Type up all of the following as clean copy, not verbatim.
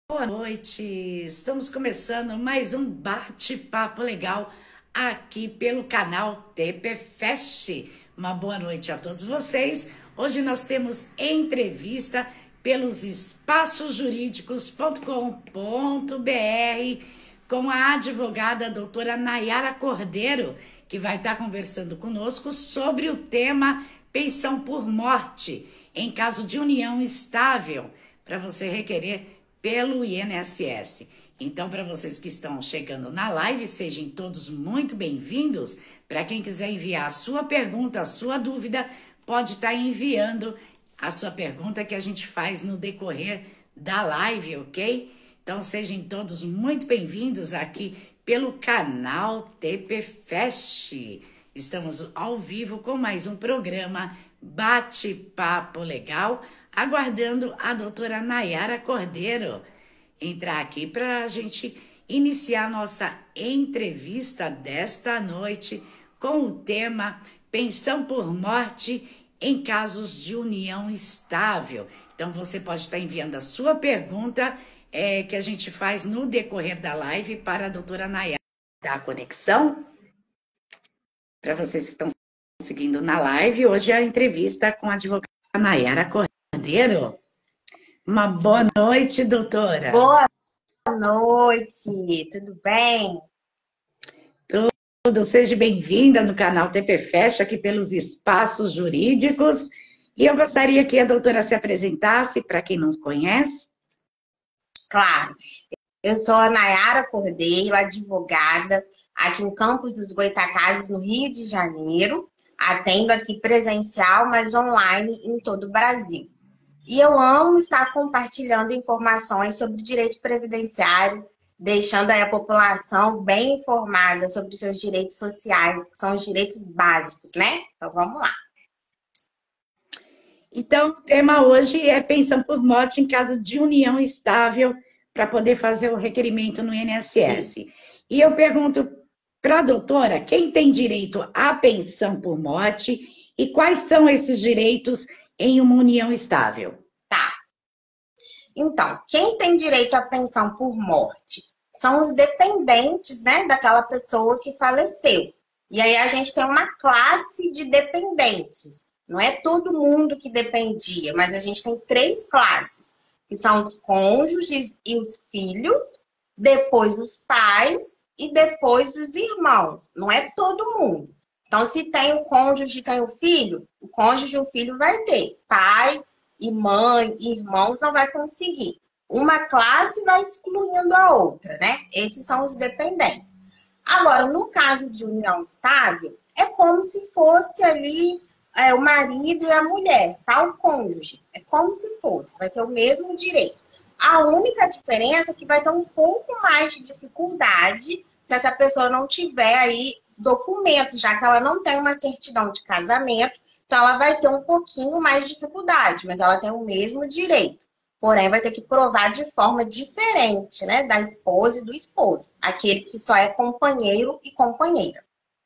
Boa noite, estamos começando mais um bate-papo legal aqui pelo canal TP Fest. Uma boa noite a todos vocês. Hoje nós temos entrevista pelos espaçosjurídicos.com.br com a advogada doutora Nayara Cordeiro, que vai estar conversando conosco sobre o tema pensão por morte em caso de união estável, para você requerer pelo INSS. Então, para vocês que estão chegando na live, sejam todos muito bem-vindos. Para quem quiser enviar a sua pergunta, a sua dúvida, pode estar enviando a sua pergunta que a gente faz no decorrer da live, ok? Então, sejam todos muito bem-vindos aqui pelo canal TP Fest. Estamos ao vivo com mais um programa Bate-Papo Legal, aguardando a doutora Nayara Cordeiro entrar aqui para a gente iniciar nossa entrevista desta noite com o tema pensão por morte em casos de união estável. Então você pode estar enviando a sua pergunta que a gente faz no decorrer da live para a doutora Nayara. Tá a conexão? Para vocês que estão seguindo na live, hoje é a entrevista com a advogada Nayara Cordeiro. Uma boa noite, doutora. Boa noite, tudo bem? Tudo, seja bem-vinda no canal TP Fest, aqui pelos espaços jurídicos. E eu gostaria que a doutora se apresentasse para quem não conhece. Claro, eu sou a Nayara Cordeiro, advogada aqui em Campos dos Goytacazes, no Rio de Janeiro. Atendo aqui presencial, mas online em todo o Brasil. E eu amo estar compartilhando informações sobre direito previdenciário, deixando aí a população bem informada sobre os seus direitos sociais, que são os direitos básicos, né? Então vamos lá. Então, o tema hoje é pensão por morte em caso de união estável para poder fazer o requerimento no INSS. E eu pergunto para a doutora, quem tem direito à pensão por morte e quais são esses direitos em uma união estável? Tá. Então, quem tem direito à pensão por morte são os dependentes, né, daquela pessoa que faleceu. E aí a gente tem uma classe de dependentes. Não é todo mundo que dependia, mas a gente tem três classes, que são os cônjuges e os filhos, depois os pais e depois os irmãos. Não é todo mundo. Então, se tem o cônjuge e tem o filho, o cônjuge e o filho vai ter. Pai e mãe e irmãos não vai conseguir. Uma classe vai excluindo a outra, né? Esses são os dependentes. Agora, no caso de união estável, é como se fosse ali o marido e a mulher, tá? O cônjuge. É como se fosse, vai ter o mesmo direito. A única diferença é que vai ter um pouco mais de dificuldade se essa pessoa não tiver aí documentos, já que ela não tem uma certidão de casamento, então ela vai ter um pouquinho mais de dificuldade, mas ela tem o mesmo direito. Porém, vai ter que provar de forma diferente, né, da esposa e do esposo, aquele que só é companheiro e companheira.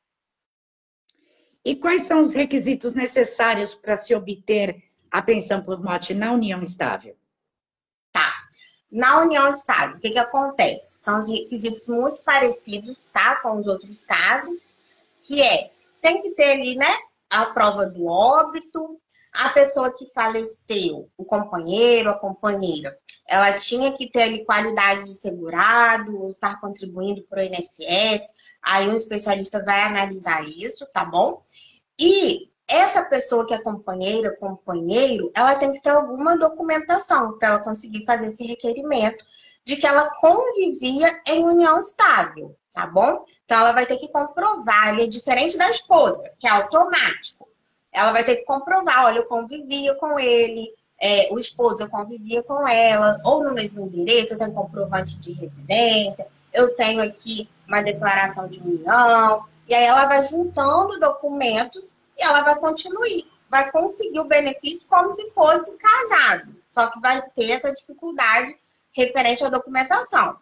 E quais são os requisitos necessários para se obter a pensão por morte na união estável? Tá. Na união estável, o que acontece? São os requisitos muito parecidos, tá, com os outros casos, que tem que ter ali, né, a prova do óbito, a pessoa que faleceu, o companheiro, a companheira, ela tinha que ter ali qualidade de segurado, estar contribuindo para o INSS, aí um especialista vai analisar isso, tá bom? E essa pessoa que é companheira, companheiro, ela tem que ter alguma documentação para ela conseguir fazer esse requerimento de que ela convivia em união estável, tá bom? Então, ela vai ter que comprovar, ele é diferente da esposa, que é automático. Ela vai ter que comprovar, olha, eu convivia com ele, o esposo eu convivia com ela, ou no mesmo endereço, eu tenho comprovante de residência, eu tenho aqui uma declaração de união, e aí ela vai juntando documentos e ela vai conseguir o benefício como se fosse casado, só que vai ter essa dificuldade referente à documentação.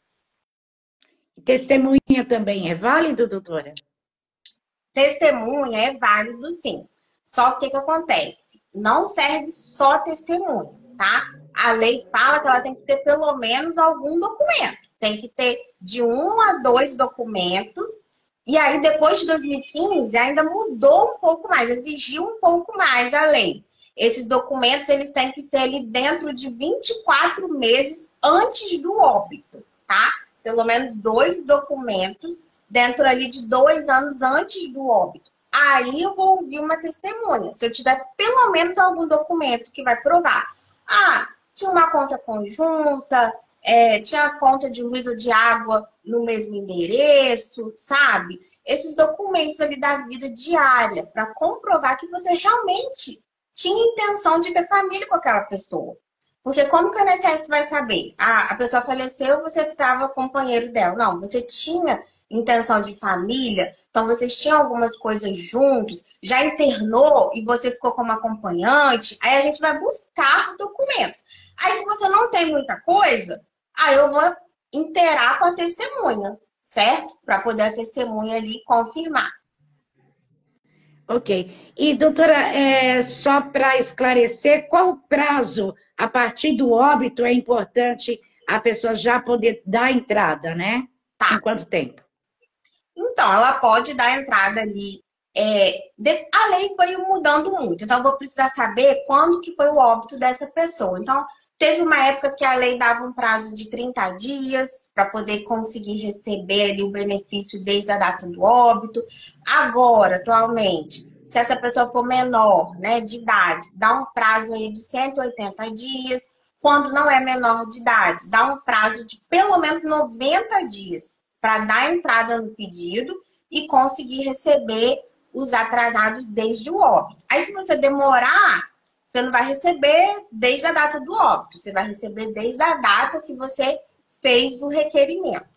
Testemunha também é válido, doutora? Testemunha é válido, sim. Só que o que acontece? Não serve só testemunha, tá? a lei fala que ela tem que ter pelo menos algum documento. Tem que ter de 1 a 2 documentos. E aí, depois de 2015, ainda mudou um pouco mais, exigiu um pouco mais a lei. Esses documentos, eles têm que ser ali dentro de 24 meses antes do óbito, tá? Pelo menos 2 documentos dentro ali de 2 anos antes do óbito. Aí eu vou ouvir uma testemunha. Se eu tiver pelo menos algum documento que vai provar. Ah, tinha uma conta conjunta, tinha a conta de luz ou de água no mesmo endereço, sabe? Esses documentos ali da vida diária para comprovar que você realmente tinha intenção de ter família com aquela pessoa. Porque como que o INSS vai saber? Ah, a pessoa faleceu, você estava companheiro dela. Não, você tinha intenção de família, então vocês tinham algumas coisas juntos, já internou e você ficou como acompanhante, aí a gente vai buscar documentos. Aí se você não tem muita coisa, aí eu vou inteirar com a testemunha, certo? Para poder a testemunha ali confirmar. Ok. E, doutora, só para esclarecer, qual o prazo, a partir do óbito, é importante a pessoa já poder dar entrada, né? Tá. Com quanto tempo? Então, ela pode dar entrada ali. A lei foi mudando muito, então eu vou precisar saber quando que foi o óbito dessa pessoa. Então, teve uma época que a lei dava um prazo de 30 dias para poder conseguir receber ali o benefício desde a data do óbito. Agora, atualmente, se essa pessoa for menor, né, de idade, dá um prazo aí de 180 dias. Quando não é menor de idade, dá um prazo de pelo menos 90 dias para dar entrada no pedido e conseguir receber os atrasados desde o óbito. Aí, se você demorar, você não vai receber desde a data do óbito, você vai receber desde a data que você fez o requerimento.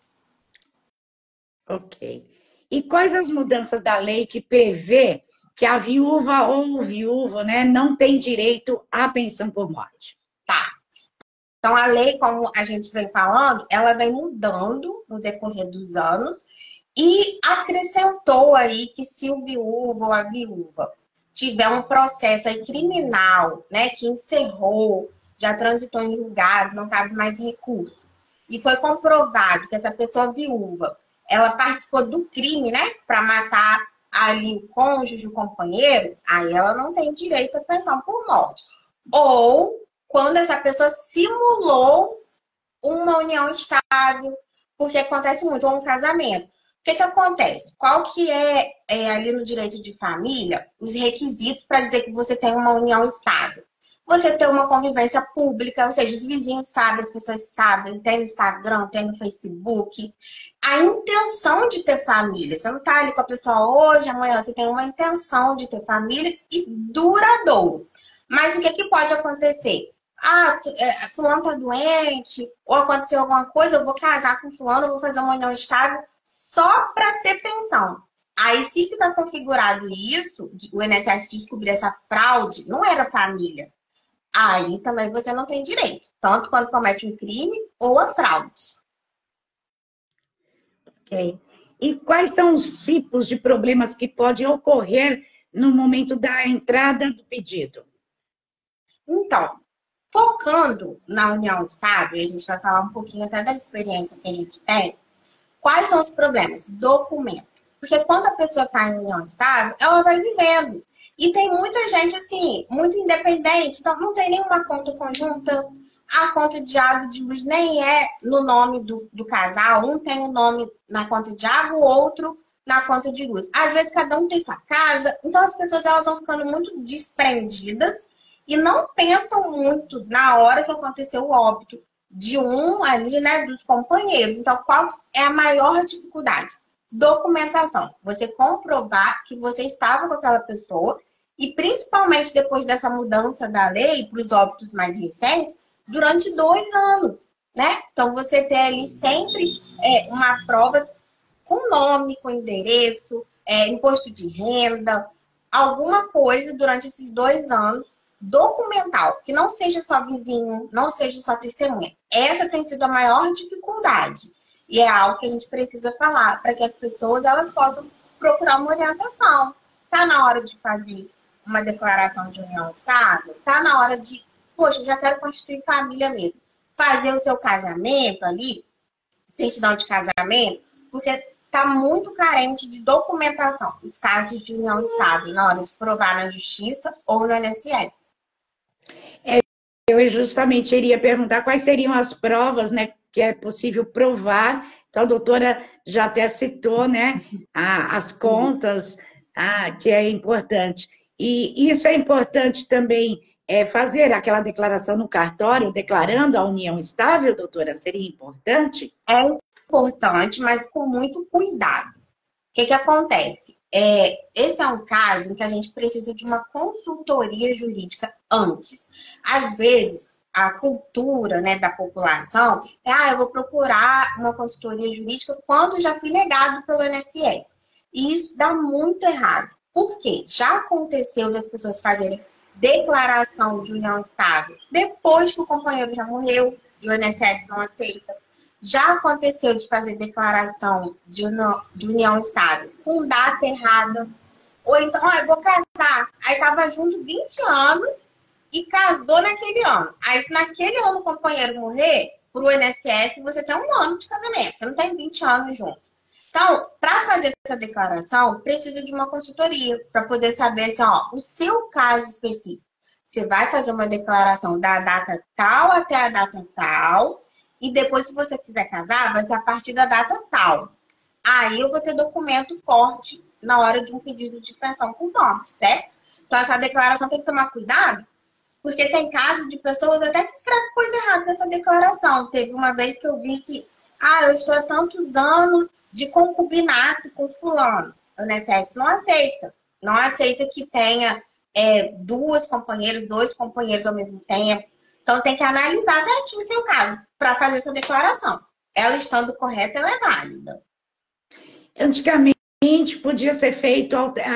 Ok. E quais as mudanças da lei que prevê que a viúva ou o viúvo, né, não tem direito à pensão por morte? Tá. Então, a lei, como a gente vem falando, ela vem mudando no decorrer dos anos e acrescentou aí que se o viúvo ou a viúva tiver um processo aí criminal, né, que encerrou, já transitou em julgado, não cabe mais recurso, e foi comprovado que essa pessoa viúva, ela participou do crime, né, para matar ali o cônjuge, o companheiro, aí ela não tem direito à pensão por morte. Ou quando essa pessoa simulou uma união estável, porque acontece muito, ou um casamento. O que que acontece? Qual que é ali no direito de família, os requisitos para dizer que você tem uma união estável? Você ter uma convivência pública, ou seja, os vizinhos sabem, as pessoas sabem, tem no Instagram, tem no Facebook. A intenção de ter família. Você não está ali com a pessoa hoje, amanhã, você tem uma intenção de ter família e duradouro. Mas o que que pode acontecer? Ah, fulano tá doente, ou aconteceu alguma coisa, eu vou casar com fulano, eu vou fazer uma união estável só para ter pensão. Aí, se ficar configurado isso, o INSS descobrir essa fraude, não era família. Aí também você não tem direito, tanto quando comete um crime ou a fraude. Ok. E quais são os tipos de problemas que podem ocorrer no momento da entrada do pedido? Então, focando na união estável, a gente vai falar um pouquinho até da experiência que a gente tem. Quais são os problemas? Documento. Porque quando a pessoa está em união estável, ela vai vivendo. E tem muita gente, assim, muito independente. Então, não tem nenhuma conta conjunta. A conta de água e de luz nem é no nome do casal. Um tem o nome na conta de água, o outro na conta de luz. Às vezes, cada um tem sua casa. Então, as pessoas elas vão ficando muito desprendidas e não pensam muito na hora que aconteceu o óbito de um ali, né, dos companheiros. Então, qual é a maior dificuldade? Documentação. Você comprovar que você estava com aquela pessoa e, principalmente depois dessa mudança da lei para os óbitos mais recentes, durante 2 anos, né? Então, você tem ali sempre uma prova com nome, com endereço, imposto de renda, alguma coisa durante esses 2 anos documental, que não seja só vizinho, não seja só testemunha. Essa tem sido a maior dificuldade. E é algo que a gente precisa falar para que as pessoas elas possam procurar uma orientação. Está na hora de fazer uma declaração de união estável? Está na hora de poxa, eu já quero constituir família mesmo. Fazer o seu casamento ali, certidão de casamento, porque está muito carente de documentação, os casos de união estável, na hora de provar na justiça ou no INSS. Eu justamente iria perguntar quais seriam as provas, né, que é possível provar. Então, a doutora já até citou, né, as contas, que é importante. E isso é importante também, fazer aquela declaração no cartório, declarando a união estável, doutora, seria importante? É importante, mas com muito cuidado. O que acontece? Esse é um caso em que a gente precisa de uma consultoria jurídica antes. Às vezes, a cultura, né, da população eu vou procurar uma consultoria jurídica quando já fui negado pelo INSS. E isso dá muito errado. Por quê? Já aconteceu das pessoas fazerem declaração de união estável depois que o companheiro já morreu e o INSS não aceita. Já aconteceu de fazer declaração de união estável com data errada. Ou então, eu vou casar. Aí tava junto 20 anos e casou naquele ano. Aí, se naquele ano o companheiro morrer, pro INSS você tem um ano de casamento. Você não tem 20 anos junto. Então, para fazer essa declaração, precisa de uma consultoria para poder saber assim, o seu caso específico. Você vai fazer uma declaração da data tal até a data tal. E depois, se você quiser casar, vai ser a partir da data tal. Aí eu vou ter documento forte na hora de um pedido de pensão por morte, certo? Então, essa declaração tem que tomar cuidado, porque tem casos de pessoas até que escrevem coisa errada nessa declaração. Teve uma vez que eu vi que, eu estou há tantos anos de concubinato com fulano. O INSS não aceita. Não aceita que tenha dois companheiros ao mesmo tempo. Então, tem que analisar certinho o seu caso para fazer essa declaração. Ela estando correta, ela é válida. Antigamente, podia ser feito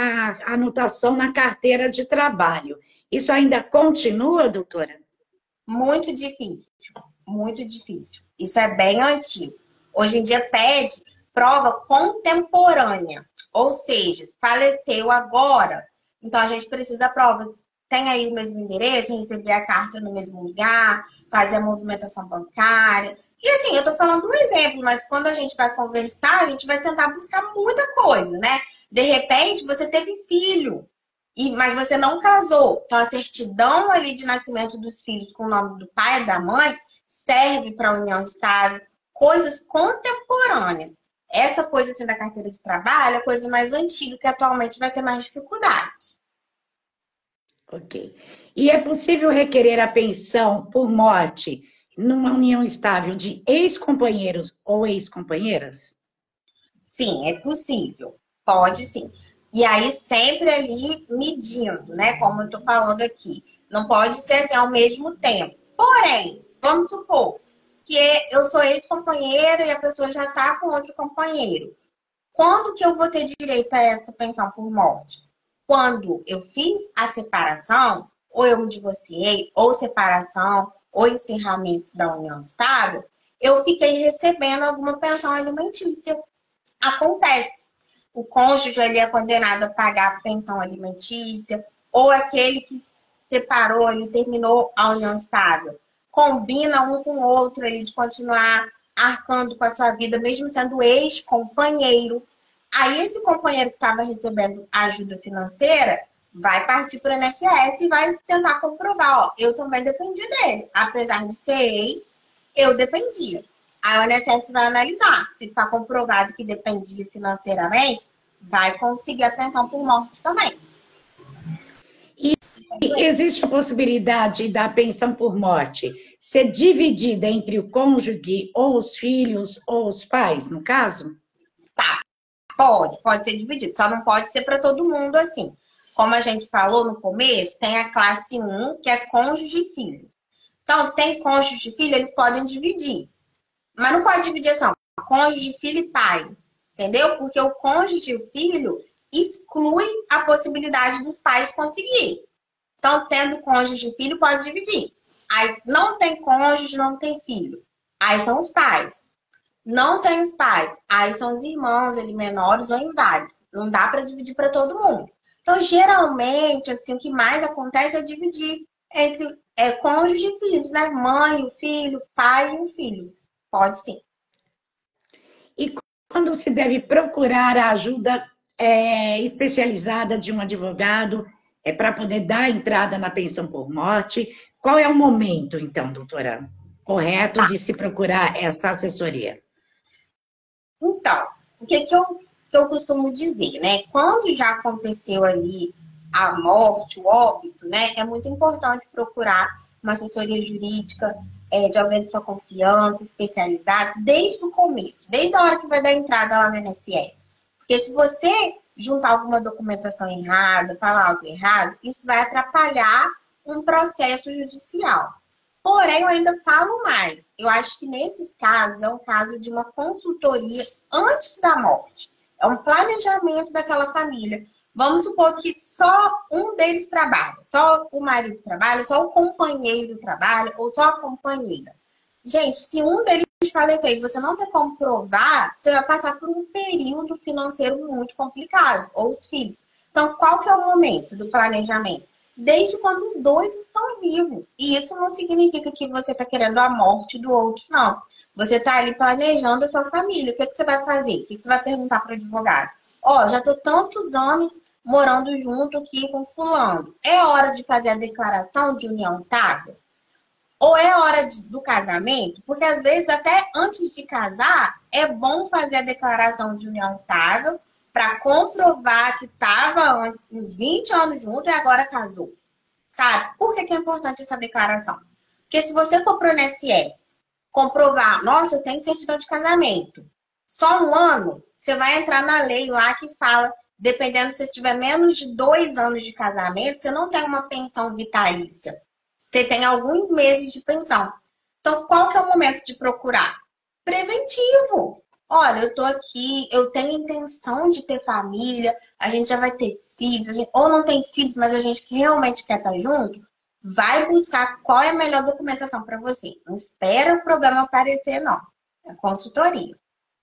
a anotação na carteira de trabalho. Isso ainda continua, doutora? Muito difícil. Muito difícil. Isso é bem antigo. Hoje em dia pede prova contemporânea. Ou seja, faleceu agora. Então, a gente precisa prova. Tem aí o mesmo endereço, receber a carta no mesmo lugar, fazer a movimentação bancária. E assim, eu tô falando um exemplo, mas quando a gente vai conversar, a gente vai tentar buscar muita coisa, né? De repente, você teve filho, mas você não casou. Então, a certidão ali de nascimento dos filhos com o nome do pai e da mãe serve para a união estável. Coisas contemporâneas. Essa coisa assim da carteira de trabalho é coisa mais antiga, que atualmente vai ter mais dificuldade. Ok. E é possível requerer a pensão por morte numa união estável de ex-companheiros ou ex-companheiras? Sim, é possível. Pode sim. E aí sempre ali medindo, né? Como eu tô falando aqui. Não pode ser assim ao mesmo tempo. Porém, vamos supor que eu sou ex-companheiro e a pessoa já tá com outro companheiro. Quando que eu vou ter direito a essa pensão por morte? Quando eu fiz a separação, ou eu me divorciei, ou separação, ou encerramento da união estável, eu fiquei recebendo alguma pensão alimentícia. Acontece. O cônjuge ali é condenado a pagar a pensão alimentícia, ou aquele que separou ali, terminou a união estável. Combina um com o outro ali de continuar arcando com a sua vida, mesmo sendo ex-companheiro. Aí esse companheiro que estava recebendo ajuda financeira vai partir para o INSS e vai tentar comprovar, eu também dependi dele. Apesar de ser ex, eu dependia. Aí o INSS vai analisar. Se ficar comprovado que depende financeiramente, vai conseguir a pensão por morte também. E existe a possibilidade da pensão por morte ser dividida entre o cônjuge, ou os filhos, ou os pais, no caso? Tá, pode ser dividido. Só não pode ser para todo mundo assim. Como a gente falou no começo, tem a classe 1, que é cônjuge e filho. Então, tem cônjuge e filho, eles podem dividir. Mas não pode dividir assim, cônjuge, filho e pai. Entendeu? Porque o cônjuge e o filho exclui a possibilidade dos pais conseguir. Então, tendo cônjuge e filho, pode dividir. Aí, não tem cônjuge, não tem filho. Aí são os pais. Não tem os pais. Aí são os irmãos, ele menores ou inválidos. Não dá para dividir para todo mundo. Então, geralmente, assim, o que mais acontece é dividir. entre cônjuge e filhos, né? Mãe, o filho, pai e o filho. Pode sim. E quando se deve procurar a ajuda especializada de um advogado para poder dar entrada na pensão por morte? Qual é o momento, então, doutora, correto Tá. de se procurar essa assessoria? Então, o que eu costumo dizer, né? Quando já aconteceu ali a morte, o óbito, né? É muito importante procurar uma assessoria jurídica de alguém de sua confiança, especializado, desde o começo, desde a hora que vai dar entrada lá no INSS. Porque se você juntar alguma documentação errada, falar algo errado, isso vai atrapalhar um processo judicial. Porém, eu ainda falo mais. Eu acho que nesses casos é um caso de uma consultoria antes da morte. É um planejamento daquela família. Vamos supor que só um deles trabalha, só o marido trabalha, só o companheiro trabalha, ou só a companheira. Gente, se um deles falecer e você não tem como provar, você vai passar por um período financeiro muito complicado, ou os filhos. Então, qual que é o momento do planejamento? Desde quando os dois estão vivos. E isso não significa que você está querendo a morte do outro, não. Você está ali planejando a sua família. O que, que você vai fazer? O que, que você vai perguntar para o advogado? Ó, já estou tantos anos morando junto aqui com fulano. É hora de fazer a declaração de união estável? Ou é hora do casamento? Porque às vezes até antes de casar é bom fazer a declaração de união estável para comprovar que estava antes uns 20 anos junto e agora casou. Sabe? Por que é importante essa declaração? Porque se você for para o INSS comprovar, nossa, eu tenho certidão de casamento, só um ano, você vai entrar na lei lá que fala, dependendo se você tiver menos de 2 anos de casamento, você não tem uma pensão vitalícia. Você tem alguns meses de pensão. Então, qual que é o momento de procurar? Preventivo. Olha, eu tô aqui, eu tenho intenção de ter família, a gente já vai ter filhos, ou não tem filhos, mas a gente realmente quer estar junto, vai buscar qual é a melhor documentação para você. Não espera o problema aparecer, não. É consultoria.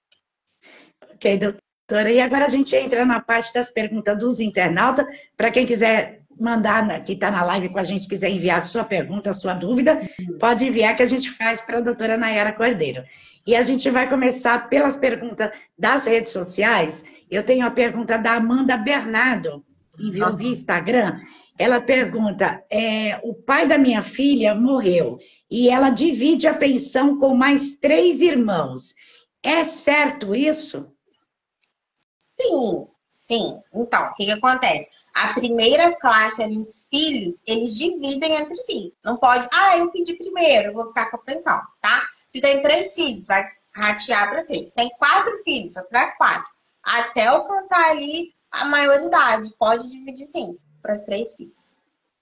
Ok, doutora. E agora a gente entra na parte das perguntas dos internautas. Para quem quiser mandar, que está na live com a gente, quiser enviar sua pergunta, sua dúvida, pode enviar que a gente faz para a doutora Nayara Cordeiro. E a gente vai começar pelas perguntas das redes sociais. Eu tenho a pergunta da Amanda Bernardo, enviou via Instagram. Ela pergunta: o pai da minha filha morreu e ela divide a pensão com mais 3 irmãos. É certo isso? Sim, sim. Então, o que que acontece? A primeira classe ali, os filhos, eles dividem entre si. Não pode, eu pedi primeiro, eu vou ficar com a pensão, tá? Se tem 3 filhos, vai ratear para 3. Tem 4 filhos, vai para 4. Até alcançar ali a maioridade. Pode dividir sim, para os 3 filhos.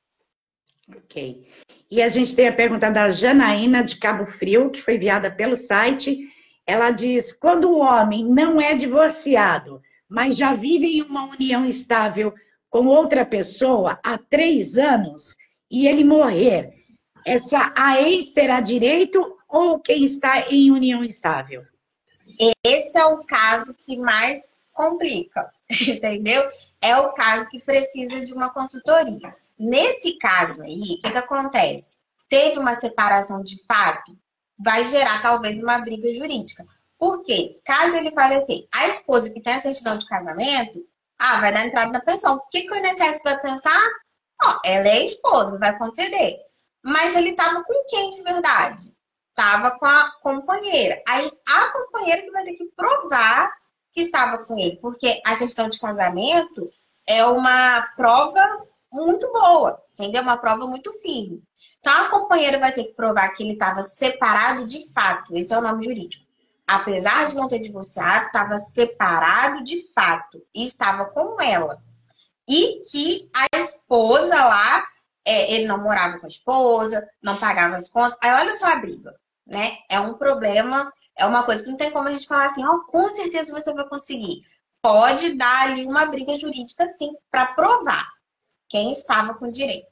Ok. E a gente tem a pergunta da Janaína, de Cabo Frio, que foi enviada pelo site. Ela diz: quando o homem não é divorciado, mas já vive em uma união estável com outra pessoa há 3 anos e ele morrer, a ex terá direito ou quem está em união estável? Esse é o caso que mais complica, entendeu? É o caso que precisa de uma consultoria. Nesse caso aí, o que que acontece? Teve uma separação de fato, vai gerar talvez uma briga jurídica. Por quê? Caso ele falecer, a esposa que tem a certidão de casamento, vai dar entrada na pensão. O que que o INSS vai pensar? Ó, ela é a esposa, vai conceder. Mas ele estava com quem de verdade? Estava com a companheira. Aí a companheira que vai ter que provar que estava com ele, porque a certidão de casamento é uma prova muito boa, entendeu? Uma prova muito firme. Então a companheira vai ter que provar que ele estava separado de fato, esse é o nome jurídico. Apesar de não ter divorciado, estava separado de fato e estava com ela. E que a esposa lá, ele não morava com a esposa, não pagava as contas. Aí olha só a briga, né? É um problema, é uma coisa que não tem como a gente falar assim, com certeza você vai conseguir. Pode dar ali uma briga jurídica, sim, para provar quem estava com direito.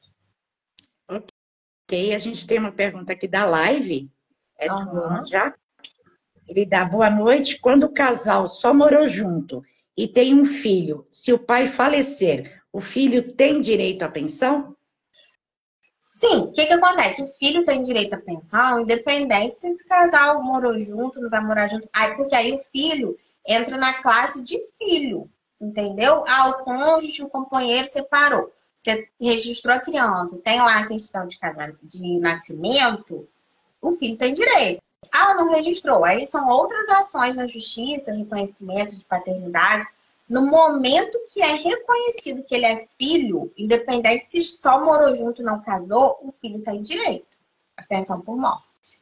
Ok, a gente tem uma pergunta aqui da live, do Uhum. já. Ele dá boa noite. Quando o casal só morou junto e tem um filho, se o pai falecer, o filho tem direito à pensão? Sim, o que que acontece? O filho tem direito à pensão, independente se esse casal morou junto, não vai morar junto. Aí, porque aí o filho entra na classe de filho, entendeu? Ah, o cônjuge, o companheiro separou. Você registrou a criança, tem lá a certidão de casamento, de nascimento, o filho tem direito. Ah, não registrou. Aí são outras ações na justiça, reconhecimento de paternidade. No momento que é reconhecido que ele é filho, independente se só morou junto e não casou, o filho tem direito à pensão por morte.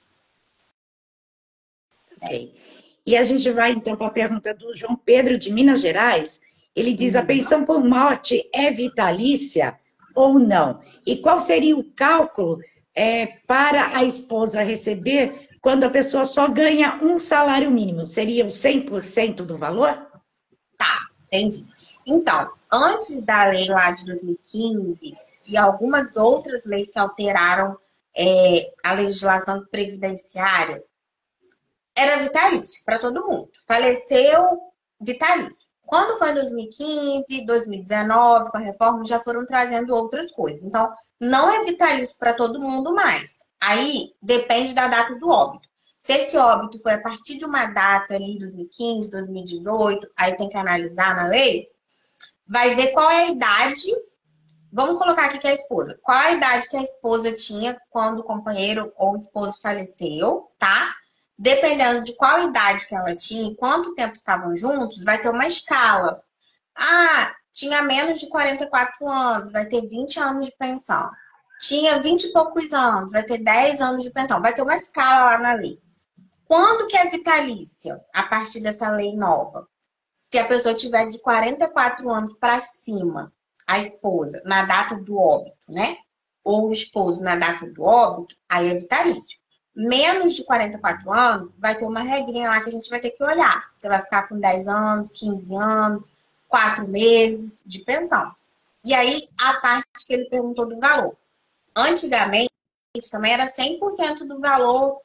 Ok. E a gente vai então para a pergunta do João Pedro de Minas Gerais. Ele diz: a pensão por morte é vitalícia ou não? E qual seria o cálculo para a esposa receber quando a pessoa só ganha um salário mínimo? Seria o 100% do valor? Tá, entendi. Então, antes da lei lá de 2015 e algumas outras leis que alteraram a legislação previdenciária, era vitalício para todo mundo. Faleceu, vitalício. Quando foi em 2015, 2019, com a reforma, já foram trazendo outras coisas. Então, não é vitalício para todo mundo mais. Aí, depende da data do óbito. Se esse óbito foi a partir de uma data ali, 2015, 2018, aí tem que analisar na lei, vai ver qual é a idade. Vamos colocar aqui que é a esposa. Qual a idade que a esposa tinha quando o companheiro ou o esposo faleceu, tá? Dependendo de qual idade que ela tinha e quanto tempo estavam juntos, vai ter uma escala. Ah, tinha menos de 44 anos, vai ter 20 anos de pensão. Tinha 20 e poucos anos, vai ter 10 anos de pensão. Vai ter uma escala lá na lei. Quando que é vitalícia? A partir dessa lei nova. Se a pessoa tiver de 44 anos para cima, a esposa, na data do óbito, né? Ou o esposo na data do óbito, aí é vitalício. Menos de 44 anos, vai ter uma regrinha lá que a gente vai ter que olhar. Você vai ficar com 10 anos, 15 anos, 4 meses de pensão. E aí, a parte que ele perguntou do valor. Antigamente, também era 100% do valor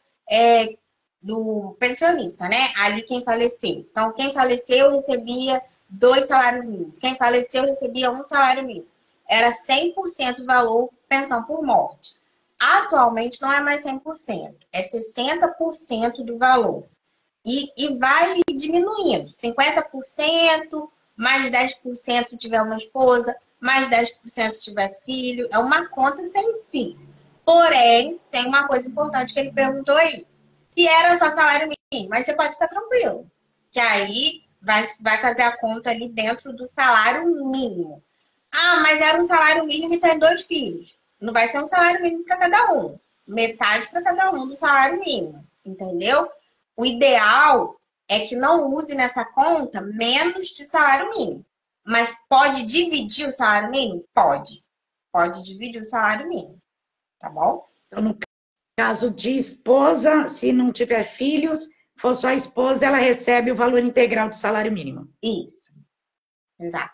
do pensionista, né? Ali quem faleceu. Então, quem faleceu recebia 2 salários mínimos. Quem faleceu recebia 1 salário mínimo. Era 100% valor pensão por morte. Atualmente não é mais 100%, é 60% do valor. E vai diminuindo. 50%, mais 10% se tiver uma esposa, mais 10% se tiver filho. É uma conta sem fim. Porém, tem uma coisa importante que ele perguntou aí. Se era só salário mínimo, mas você pode ficar tranquilo. Que aí vai fazer a conta ali dentro do salário mínimo. Ah, mas era um salário mínimo e tem 2 filhos. Não vai ser um salário mínimo para cada um. Metade para cada um do salário mínimo. Entendeu? O ideal é que não use nessa conta menos de salário mínimo. Mas pode dividir o salário mínimo? Pode. Pode dividir o salário mínimo. Tá bom? Então, no caso de esposa, se não tiver filhos, for só a esposa, ela recebe o valor integral do salário mínimo. Isso. Exato.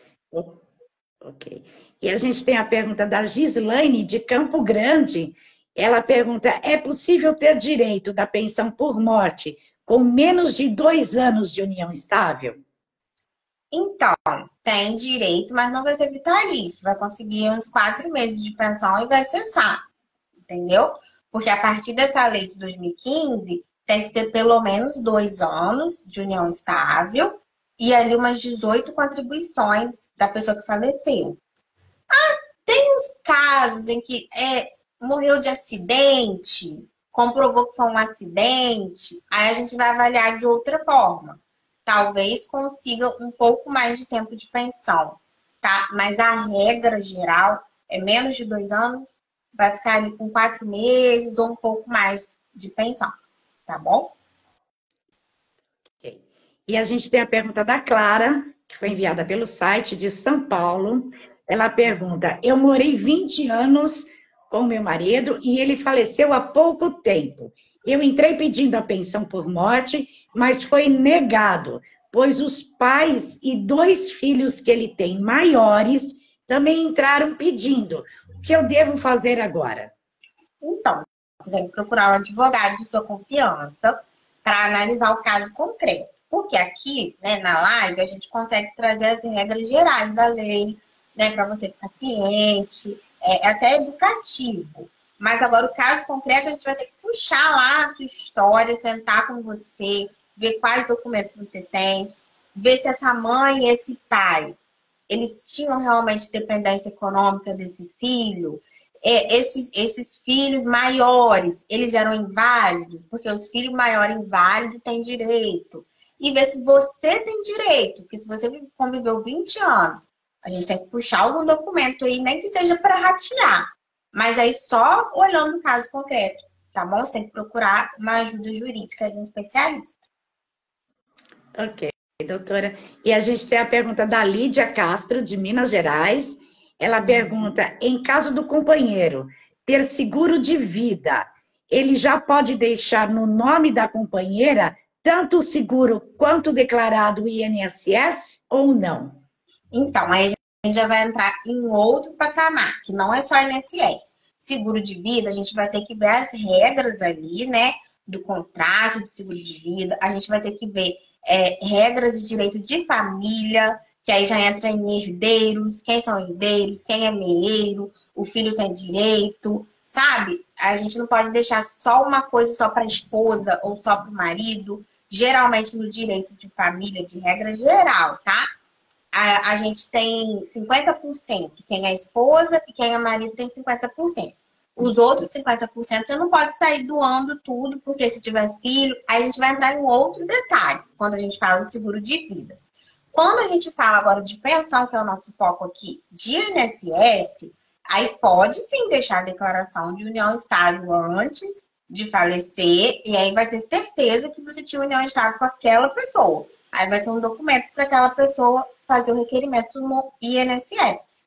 Ok. E a gente tem a pergunta da Gislaine, de Campo Grande. Ela pergunta: é possível ter direito da pensão por morte com menos de 2 anos de união estável? Então, tem direito, mas não vai ser vitalício. Vai conseguir uns 4 meses de pensão e vai cessar. Entendeu? Porque a partir dessa lei de 2015, tem que ter pelo menos 2 anos de união estável e ali umas 18 contribuições da pessoa que faleceu. Tem uns casos em que morreu de acidente, comprovou que foi um acidente, aí a gente vai avaliar de outra forma. Talvez consiga um pouco mais de tempo de pensão, tá? Mas a regra geral é menos de 2 anos, vai ficar ali com 4 meses ou um pouco mais de pensão, tá bom? Ok. E a gente tem a pergunta da Clara, que foi enviada pelo site de São Paulo. Ela pergunta: eu morei 20 anos com meu marido e ele faleceu há pouco tempo. Eu entrei pedindo a pensão por morte, mas foi negado, pois os pais e 2 filhos que ele tem maiores também entraram pedindo. O que eu devo fazer agora? Então, você tem que procurar um advogado de sua confiança para analisar o caso concreto. Porque aqui, né, na live, a gente consegue trazer as regras gerais da lei, né, para você ficar ciente. é até educativo. Mas agora, o caso concreto, a gente vai ter que puxar lá a sua história, sentar com você, ver quais documentos você tem, ver se essa mãe e esse pai, eles tinham realmente dependência econômica desse filho. Esses filhos maiores, eles eram inválidos, porque os filhos maiores inválidos têm direito. E ver se você tem direito, porque se você conviveu 20 anos, a gente tem que puxar algum documento aí, nem que seja para ratear. Mas aí só olhando o caso concreto, tá bom? Você tem que procurar uma ajuda jurídica de um especialista. Ok, doutora. E a gente tem a pergunta da Lídia Castro, de Minas Gerais. Ela pergunta: em caso do companheiro ter seguro de vida, ele já pode deixar no nome da companheira tanto o seguro quanto declarado o INSS ou não? Então, aí a gente já vai entrar em outro patamar, que não é só INSS. Seguro de vida, a gente vai ter que ver as regras ali, né? Do contrato de seguro de vida. A gente vai ter que ver regras de direito de família, que aí já entra em herdeiros, quem são herdeiros, quem é meeiro, o filho tem direito, sabe? A gente não pode deixar só uma coisa só para a esposa ou só para o marido. Geralmente no direito de família, de regra geral, tá? A gente tem 50%, quem é esposa e quem é marido tem 50%. Os outros 50% você não pode sair doando tudo, porque se tiver filho, aí a gente vai entrar em outro detalhe, quando a gente fala de seguro de vida. Quando a gente fala agora de pensão, que é o nosso foco aqui, de INSS, aí pode sim deixar a declaração de união estável antes de falecer, e aí vai ter certeza que você tinha união estável com aquela pessoa. Aí vai ter um documento para aquela pessoa fazer o requerimento no INSS.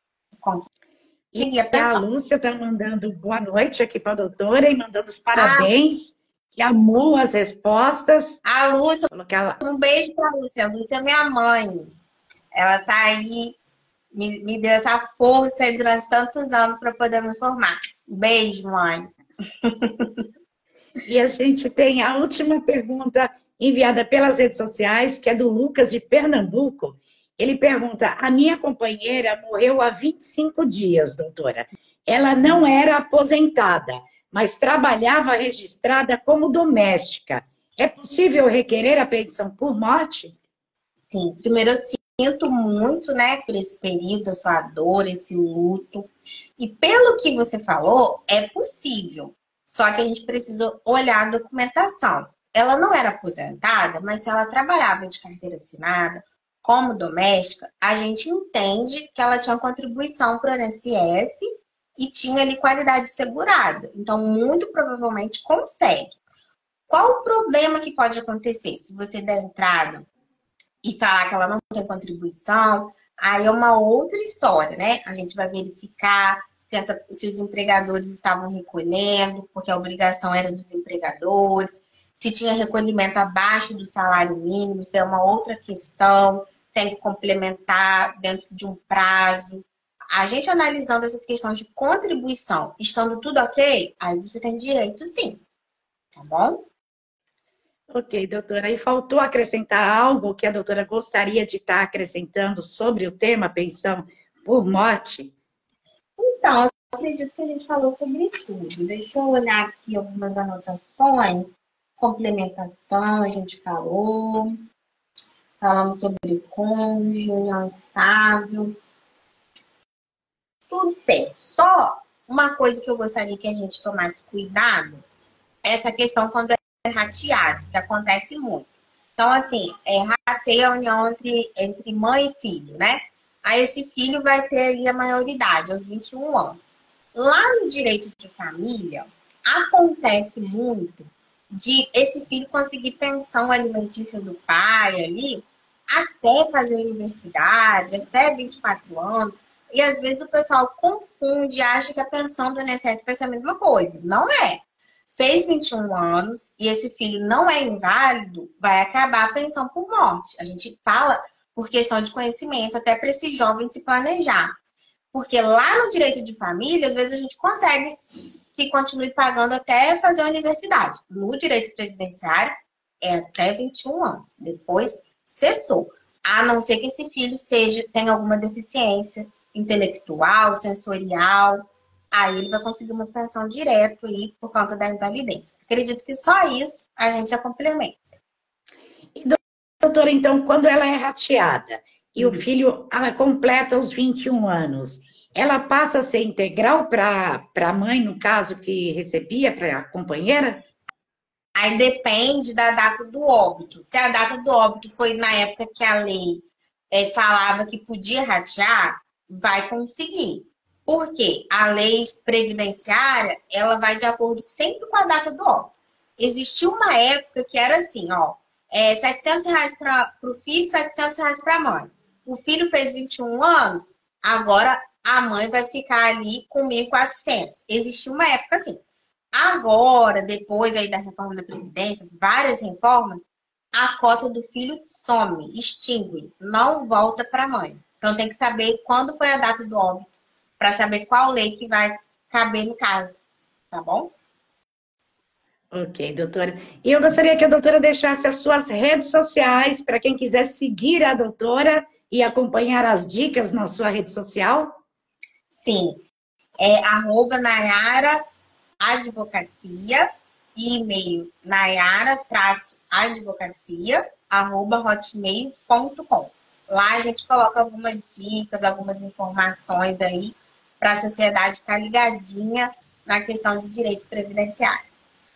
E a Lúcia está mandando boa noite aqui para a doutora e mandando os parabéns, que amou as respostas. A Lúcia, ela... um beijo para a Lúcia. A Lúcia é minha mãe. Ela está aí, me deu essa força durante tantos anos para poder me formar. Beijo, mãe. E a gente tem a última pergunta enviada pelas redes sociais, que é do Lucas, de Pernambuco. Ele pergunta: a minha companheira morreu há 25 dias, doutora. Ela não era aposentada, mas trabalhava registrada como doméstica. É possível requerer a pensão por morte? Sim, primeiro eu sinto muito, né, por esse período, a sua dor, esse luto. E pelo que você falou, é possível. Só que a gente precisa olhar a documentação. Ela não era aposentada, mas se ela trabalhava de carteira assinada, como doméstica, a gente entende que ela tinha contribuição para o INSS e tinha ali qualidade segurada. Então, muito provavelmente consegue. Qual o problema que pode acontecer se você der entrada e falar que ela não tem contribuição? Aí é uma outra história, né? A gente vai verificar se os empregadores estavam recolhendo, porque a obrigação era dos empregadores, se tinha recolhimento abaixo do salário mínimo, isso é uma outra questão, tem que complementar dentro de um prazo. A gente analisando essas questões de contribuição, estando tudo ok, aí você tem direito sim, tá bom? Ok, doutora. E faltou acrescentar algo que a doutora gostaria de estar acrescentando sobre o tema pensão por morte? Então, eu acredito que a gente falou sobre tudo. Deixa eu olhar aqui algumas anotações. Complementação, a gente falou. Falamos sobre cônjuge, união estável. Tudo certo. Só uma coisa que eu gostaria que a gente tomasse cuidado é essa questão quando é rateado, que acontece muito. Então, assim, rateia a união entre mãe e filho, né? Aí esse filho vai ter aí a maioridade, aos 21 anos. Lá no direito de família, acontece muito de esse filho conseguir pensão alimentícia do pai ali, até fazer universidade, até 24 anos. E às vezes o pessoal confunde, acha que a pensão do INSS vai ser a mesma coisa. Não é. Fez 21 anos e esse filho não é inválido, vai acabar a pensão por morte. A gente fala por questão de conhecimento, até para esse jovem se planejar. Porque lá no direito de família, às vezes a gente consegue que continue pagando até fazer a universidade. No direito previdenciário, é até 21 anos. Depois, cessou. A não ser que esse filho tenha alguma deficiência intelectual, sensorial, aí ele vai conseguir uma pensão direto aí por conta da invalidez. Acredito que só isso a gente já complementa. E, doutora, então, quando ela é rateada e o filho completa os 21 anos, ela passa a ser integral para a mãe, no caso, que recebia, para a companheira? Aí depende da data do óbito. Se a data do óbito foi na época que a lei falava que podia ratear, vai conseguir. Por quê? A lei previdenciária, ela vai de acordo sempre com a data do óbito. Existiu uma época que era assim, ó, R$ 700 para o filho, R$ 700 para a mãe. O filho fez 21 anos, agora a mãe vai ficar ali com 1.400. Existiu uma época assim. Agora, depois aí da reforma da Previdência, várias reformas, a cota do filho some, extingue, não volta para a mãe. Então tem que saber quando foi a data do óbito, para saber qual lei que vai caber no caso, tá bom? Ok, doutora. E eu gostaria que a doutora deixasse as suas redes sociais para quem quiser seguir a doutora e acompanhar as dicas na sua rede social. Sim, @Nayara Advocacia e e-mail nayara-advocacia@hotmail.com. Lá a gente coloca algumas dicas, algumas informações aí para a sociedade ficar ligadinha na questão de direito previdenciário.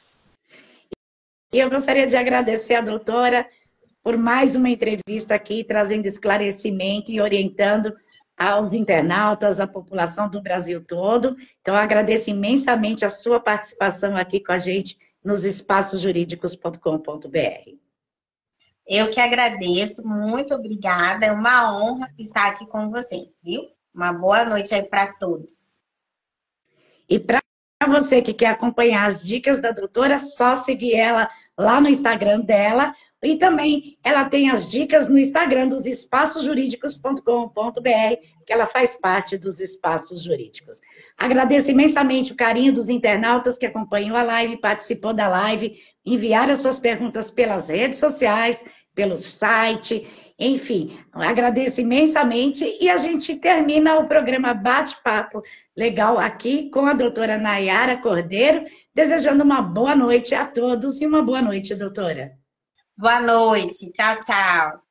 E eu gostaria de agradecer a doutora por mais uma entrevista aqui, trazendo esclarecimento e orientando aos internautas, à população do Brasil todo. Então, eu agradeço imensamente a sua participação aqui com a gente nos espaçosjurídicos.com.br. Eu que agradeço, muito obrigada. É uma honra estar aqui com vocês, viu? Uma boa noite aí para todos. E para você que quer acompanhar as dicas da doutora, só seguir ela lá no Instagram dela. E também ela tem as dicas no Instagram dos espaçosjurídicos.com.br, que ela faz parte dos espaços jurídicos. Agradeço imensamente o carinho dos internautas que acompanham a live, participou da live, enviaram suas perguntas pelas redes sociais, pelo site, enfim, agradeço imensamente e a gente termina o programa Bate-Papo Legal aqui com a doutora Nayara Cordeiro, desejando uma boa noite a todos e uma boa noite, doutora. Boa noite. Tchau, tchau.